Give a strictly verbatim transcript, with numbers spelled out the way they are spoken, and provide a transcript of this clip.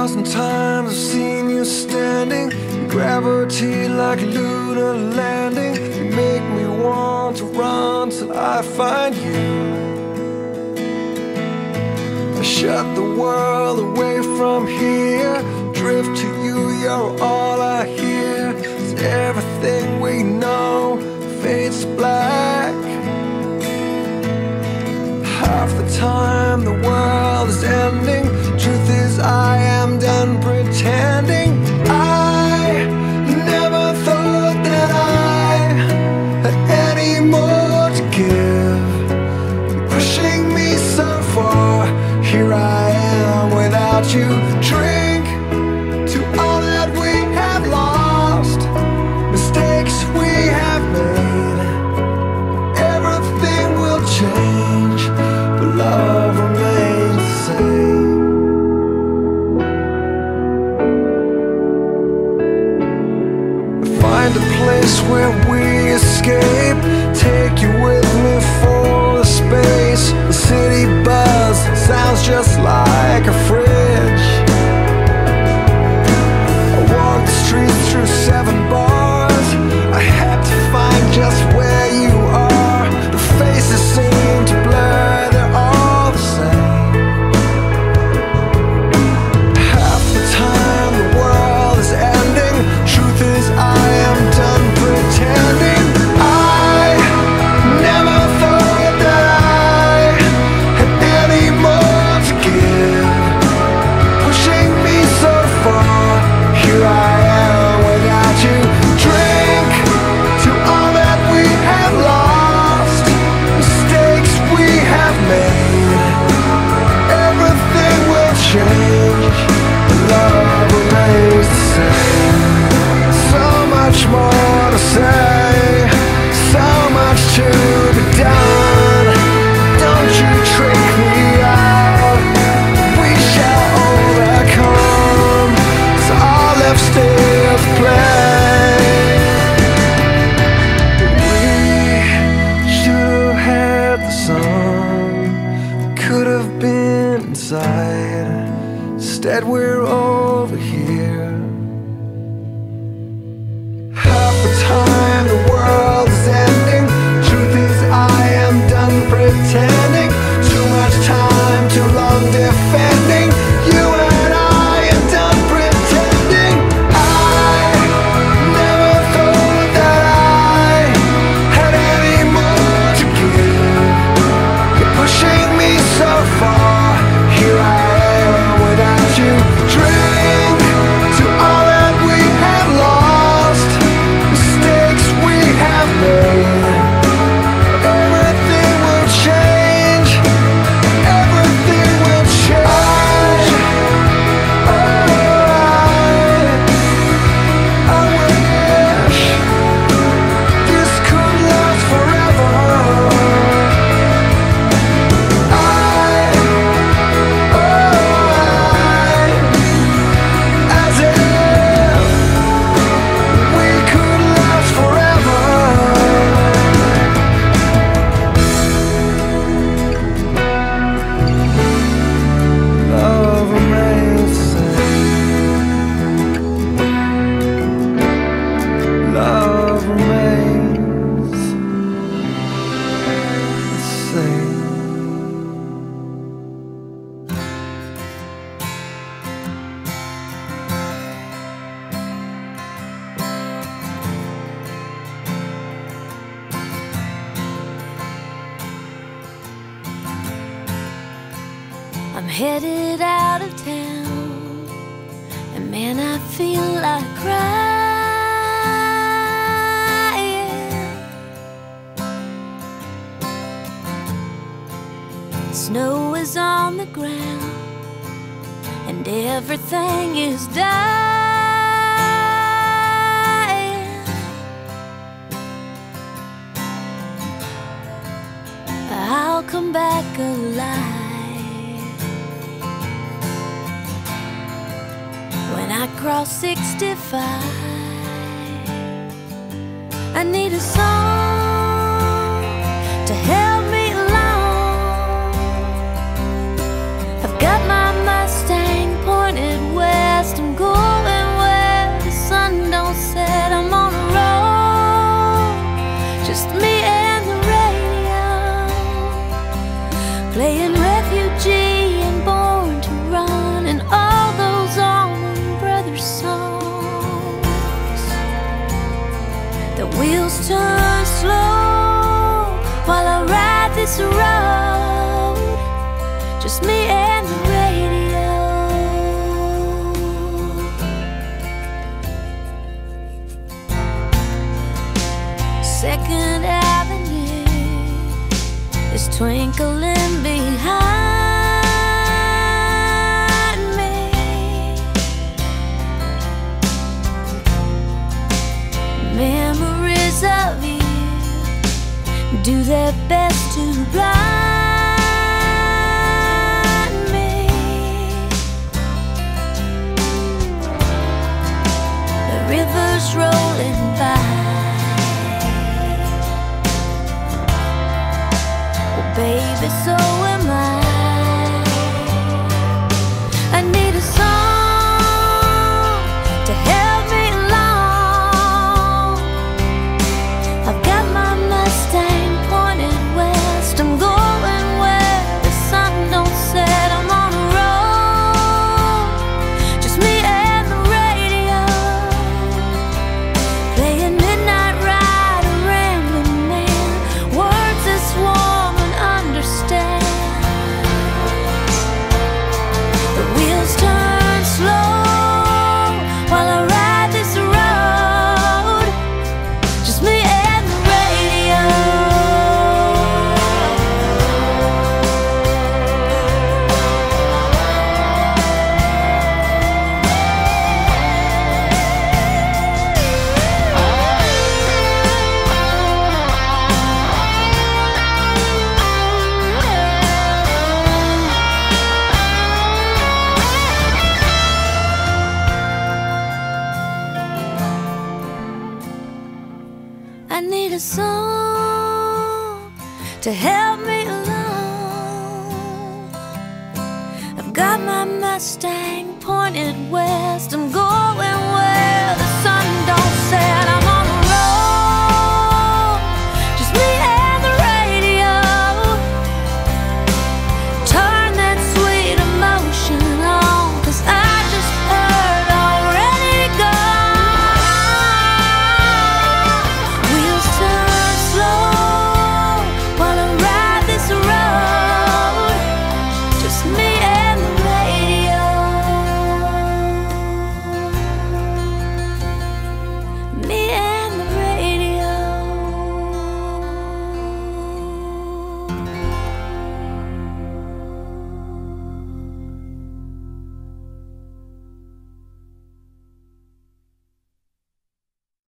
thousand times I've seen you standing in gravity like a lunar landing. You make me want to run till I find you. I shut the world away from here, drift to you, you're all I hear. 'Cause everything we know fades to black. Half the time the world is ending. Truth is I am done pretending. I never thought that I had any more to give. You're pushing me so far. Here I am without you. Drink to all that we have lost, mistakes we have made. Everything will change, but love remains the same. Find a place where we escape, take you with me for the space. The city buzz sounds just like a fridge. I walked the streets through seven bars. I had to find just where you are. The faces seem to blur, they're all the same. Half the time the world is ending. Truth is I am done pretending. I never thought that I had any more to give. Pushing me so far. Here I am without you. Drink to all that we have lost, mistakes we have made. Everything will change, but love remains the same. So much more to say, so much to be done. Don't you trick me out. We shall overcome. It's all left still to play. We should have had the sun, could have been inside. Instead we're over here. Half the time the world is ending. Truth is I am done pretending. Too much time, too long defending. You and I am done pretending. I never thought that I had any more to give. You're pushing me so far. Here I am without you. Drink to all that we have lost, mistakes we have made. Everything will change. Everything will change. Oh, I, I wish this could last forever. I, oh, I, as if we could last forever. Love remains the same. Love remains the same. I'm headed out of town, and man, I feel like crying. Snow is on the ground, and everything is dying. I'll come back alive when I cross sixty-five. I need a song to help me along. I've got my Mustang pointed west. this road, just me and the radio. Second Avenue is twinkling behind me. Memories of you do their best to blind me. The river's rolling by. Well, baby, so am I. I need a song to help me along. I've got my Mustang pointed west. I'm going where the sun don't set. I'm on the road, just me and the radio, playing midnight ride, a rambling man, words this woman understand. The wheels turn slow while I ride this road, just me and the radio. I need a song to help me along. I've got my Mustang pointed west. I'm going where the sun don't set. I'm